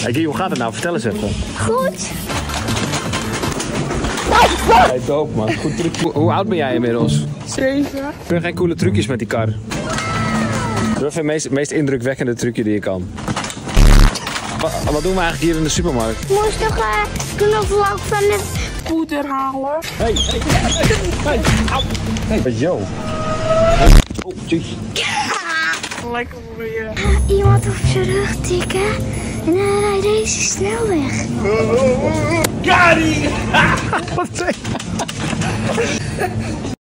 Hey, hoe gaat het nou? Vertel eens even. Goed. Hey, doop man. Goed trucje. Hoe oud ben jij inmiddels? 7. Kun je geen coole trucjes met die kar? Doe even het meest indrukwekkende trucje die je kan. Wat doen we eigenlijk hier in de supermarkt? We moesten toch knoflook van het Poeder halen. Hey, au. Hey, yo. Oh, jeez. Lekker voor je. iemand op zijn rug tikken en dan rijdt deze snel weg. Got it! Wat zei je?